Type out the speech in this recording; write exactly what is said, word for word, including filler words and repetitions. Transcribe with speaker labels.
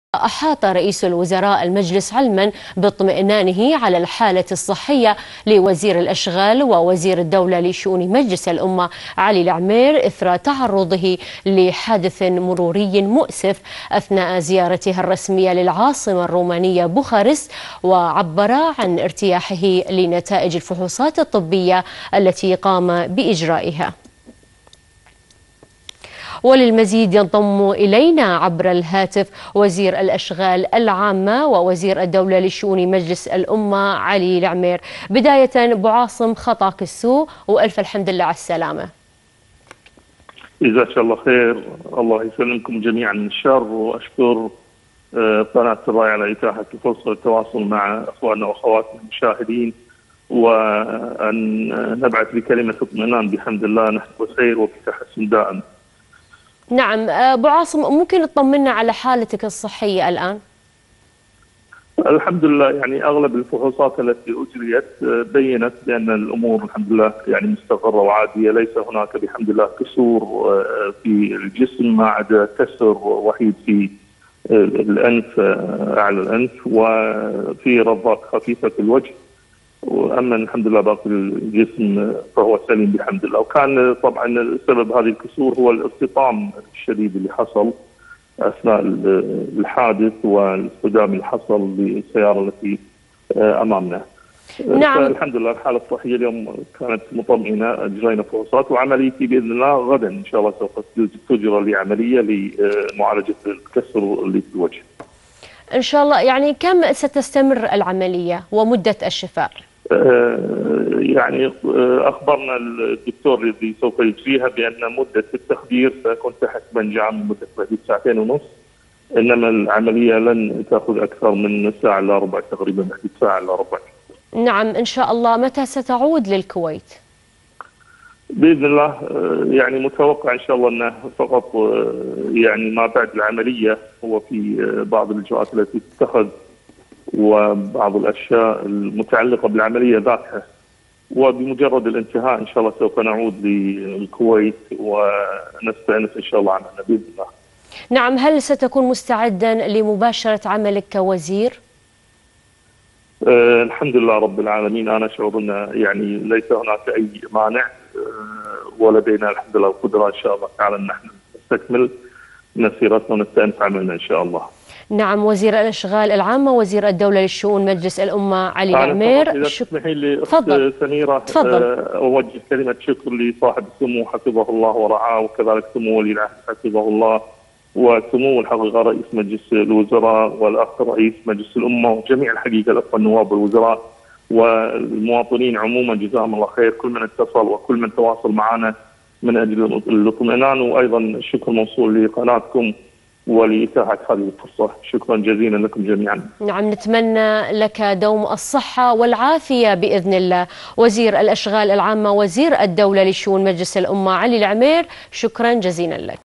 Speaker 1: أحاط رئيس الوزراء المجلس علما باطمئنانه على الحالة الصحية لوزير الأشغال ووزير الدولة لشؤون مجلس الأمة علي العمير إثر تعرضه لحادث مروري مؤسف أثناء زيارته الرسمية للعاصمة الرومانية بوخارست، وعبر عن ارتياحه لنتائج الفحوصات الطبية التي قام بإجرائها. وللمزيد ينضم إلينا عبر الهاتف وزير الأشغال العامة ووزير الدولة لشؤون مجلس الأمة علي العمير. بداية بعاصم، خطاك السوء وألف الحمد لله على السلامة.
Speaker 2: جزاك الله خير، الله يسلمكم جميعا من الشر، وأشكر قناة الراي على إتاحة الفرصة للتواصل مع أخواننا وأخواتنا المشاهدين، وأن نبعث بكلمة اطمئنان بحمد الله نحن بخير وبتحسن دائم.
Speaker 1: نعم أبو عاصم، ممكن تطمنا على حالتك الصحية الآن؟
Speaker 2: الحمد لله، يعني أغلب الفحوصات التي أجريت بينت بأن الأمور الحمد لله يعني مستقرة وعادية، ليس هناك بحمد الله كسور في الجسم ما عدا كسر وحيد في الأنف، أعلى الأنف، وفي رضات خفيفة في الوجه، واما الحمد لله باقي الجسم فهو سليم بحمد الله. وكان طبعا سبب هذه الكسور هو الارتطام الشديد اللي حصل اثناء الحادث والاصطدام اللي حصل بالسياره التي امامنا.
Speaker 1: نعم.
Speaker 2: الحمد لله الحاله الصحيه اليوم كانت مطمئنه، اجرينا فحوصات، وعمليتي باذن الله غدا ان شاء الله سوف تجرى لعمليه لمعالجه الكسر اللي في الوجه.
Speaker 1: ان شاء الله. يعني كم ستستمر العمليه ومده الشفاء؟
Speaker 2: يعني اخبرنا الدكتور الذي سوف يجريها بان مده التخدير ستكون تحت بنجعه من مده ساعتين ونصف، انما العمليه لن تاخذ اكثر من ساعه الا ربع، تقريبا حدود ساعه الا ربع.
Speaker 1: نعم ان شاء الله. متى ستعود للكويت؟
Speaker 2: باذن الله يعني متوقع ان شاء الله انه فقط يعني ما بعد العمليه هو في بعض الاجراءات التي تتخذ وبعض الاشياء المتعلقه بالعمليه ذاتها، وبمجرد الانتهاء ان شاء الله سوف نعود للكويت ونستأنف ان شاء الله عنها باذن الله.
Speaker 1: نعم، هل ستكون مستعدا لمباشره عملك كوزير؟
Speaker 2: أه الحمد لله رب العالمين، انا اشعر ان يعني ليس هناك اي مانع، ولدينا الحمد لله القدره ان شاء الله تعالى ان نحن نستكمل مسيرتنا ونستأنف عملنا ان شاء الله.
Speaker 1: نعم، وزير الاشغال العامه وزير الدوله لشؤون مجلس الامه علي العمير.
Speaker 2: اذا تسمحي لي اخت سميره اوجه كلمه شكر لصاحب السمو حفظه الله ورعاه، وكذلك سمو ولي العهد حفظه الله، وسمو الحقيقه رئيس مجلس الوزراء والاخ رئيس مجلس الامه، وجميع الحقيقه الاخوه النواب والوزراء والمواطنين عموما، جزاهم الله خير، كل من اتصل وكل من تواصل معنا من اجل الاطمئنان، وايضا الشكر موصول لقناتكم ولإتاحة هذه الفرصة. شكرا جزيلا لكم جميعا.
Speaker 1: نعم، نتمنى لك دوم الصحة والعافية بإذن الله. وزير الأشغال العامة وزير الدولة لشؤون مجلس الأمة علي العمير، شكرا جزيلا لك.